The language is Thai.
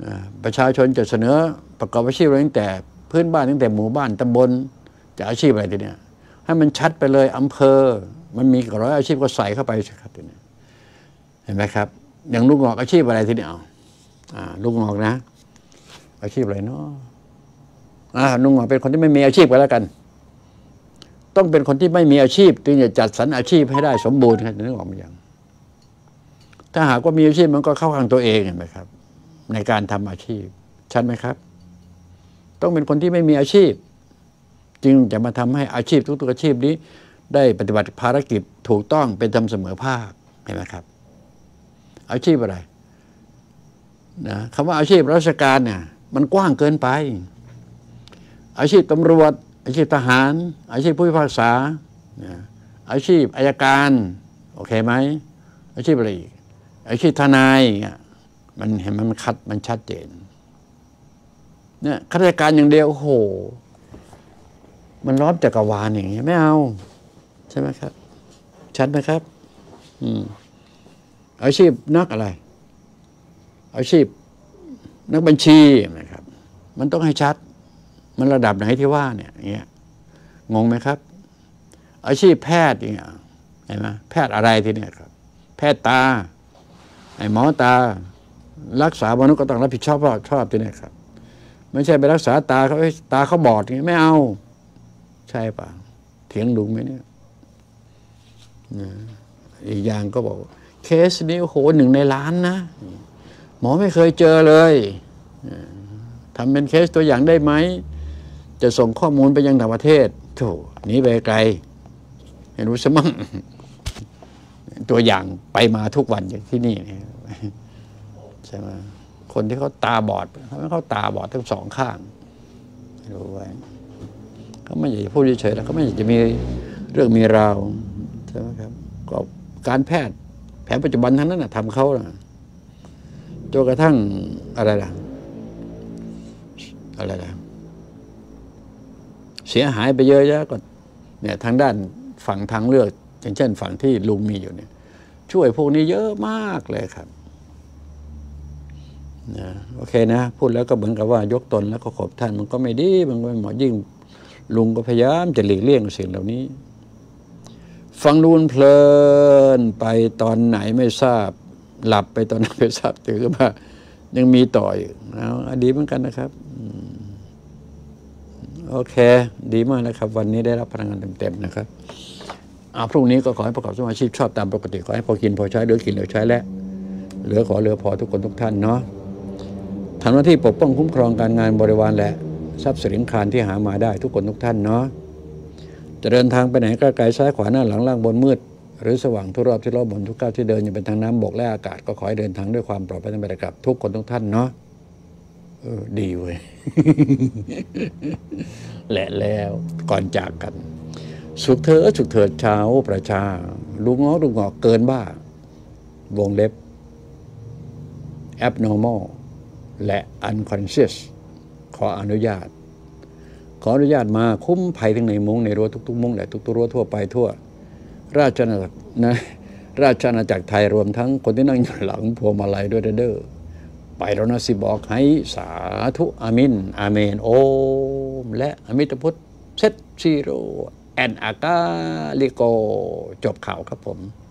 ประชาชนจะเสนอประกอบอาชีพอะไรตั้งแต่พื้นบ้านตั้งแต่หมู่บ้านตำบลจะอาชีพอะไรทีเนี้ยให้มันชัดไปเลยอำเภอมันมีร้อยอาชีพก็ใส่เข้าไปสิครับทีนี้เห็นไหมครับอย่างลูกงอกอาชีพอะไรทีนี้ลูกงอกนะอาชีพอะไรเนาะลุงหงอกเป็นคนที่ไม่มีอาชีพกันแล้วกันต้องเป็นคนที่ไม่มีอาชีพจึงจะจัดสรรอาชีพให้ได้สมบูรณ์ครับนึกออกไหมยังถ้าหากว่ามีอาชีพมันก็เข้าข้างตัวเองเห็นไหมครับในการทำอาชีพชัดไหมครับต้องเป็นคนที่ไม่มีอาชีพจึงจะมาทำให้อาชีพทุกๆอาชีพนี้ได้ปฏิบัติภารกิจถูกต้องเป็นธรรมเสมอภาคเห็นไหมครับอาชีพอะไรนะคำว่าอาชีพราชการเนี่ยมันกว้างเกินไปอาชีพตำรวจอาชีพทหารอาชีพผู้พิพากษาอาชีพอัยการโอเคไหมอาชีพอะไรอีกอาชีพทนายมันเห็นมันชัดเจนเนี่ยข้าราชการอย่างเดียวโอ้โหมันล้อมจักรวาลอย่างนี้ไม่เอาใช่ไหมครับชัดไหมครับอาชีพนักอะไรอาชีพนักบัญชีนะครับมันต้องให้ชัดมันระดับไหนที่ว่าเนี่ยอย่างเงี้ยงงไหมครับอาชีพแพทย์อย่างเงี้ยเห็นไหมแพทย์อะไรทีเนี้ยครับแพทย์ตาไอ้หมอตารักษามนุษย์ก็ต้องรับผิดชอบทีเนี้ยครับไม่ใช่ไปรักษาตาเขาบอดอย่างเงี้ยไม่เอาใช่ป่ะเถียงลุงไหมเนี่ยอีกอย่างก็บอกเคสนี้โอ้โห1 ในล้านนะหมอไม่เคยเจอเลยทำเป็นเคสตัวอย่างได้ไหมจะส่งข้อมูลไปยังต่างประเทศโถ่หนีไปไกลเห็นรู้สมั่งตัวอย่างไปมาทุกวันอย่างที่นี่ใช่ไหมคนที่เขาตาบอดเขาตาบอดทั้ง2 ข้างรู้ไว้เขาไม่อยากจะพูดเฉยๆแล้วเขาไม่อยากจะมีเรื่องมีราวใช่ไหมครับก็การแพทย์แผนปัจจุบันทั้งนั้นทำเขาจนกระทั่งอะไรล่ะเสียหายไปเยอะแยะก็เนี่ยทางด้านฝั่งทางเลือกอย่างเช่นฝั่งที่ลุงมีอยู่เนี่ยช่วยพวกนี้เยอะมากเลยครับนะโอเคนะพูดแล้วก็เหมือนกับว่ายกตนแล้วก็ขอบท่านมันก็ไม่ดีมันก็ไม่เหมาะยิ่งลุงก็พยายามจะหลีกเลี่ยงสิ่งเหล่านี้ฟังดูเพลินไปตอนไหนไม่ทราบหลับไปตอนไหนไม่ทราบตื่นขึ้นมายังมีต่ออยู่ดีเหมือนกันนะครับโอเคดีมากนะครับวันนี้ได้รับพลังงานเต็มๆนะครับพรุ่งนี้ก็ขอให้ประกอบอาชีพชอบตามปกติขอให้พอกินพอใช้เหลือกินเหลือใช้และเหลือพอทุกคนทุกท่านเนาะทำหน้าที่ปกป้องคุ้มครองการงานบริวารและทรัพย์สินคารที่หามาได้ทุกคนทุกท่านเนาะจะเดินทางไปไหนก็ไกลซ้ายขวาหน้าหลังล่างบนมืดหรือสว่างทุกรอบที่รอบบนทุกก้าวที่เดินอยู่เป็นทางน้ำบกและอากาศก็ขอให้เดินทางด้วยความปลอดภัยทั้งไปและกลับทุกคนทุกท่านเนาะดีเว้ย และแล้วก่อนจากกันสุขเถิดชาวประชาลุงงอกเกินบ้าวงเล็บ abnormal และ unconscious ขออนุญาตมาคุ้มภัยทั้งในมุ้งในรั้วทุกๆมุ้งและทุกๆรั้วทั่วไปทั่วราชอาณาจักรนะราชอาณาจักรไทยรวมทั้งคนที่นั่งอยู่หลังพวงมาลัยด้วยเด้อไปแล้วนะสิบอกให้สาธุอามินอาเมนโอมและอมิตพุทธเซตซีโร่แอนอากาลิโกจบข่าวครับผม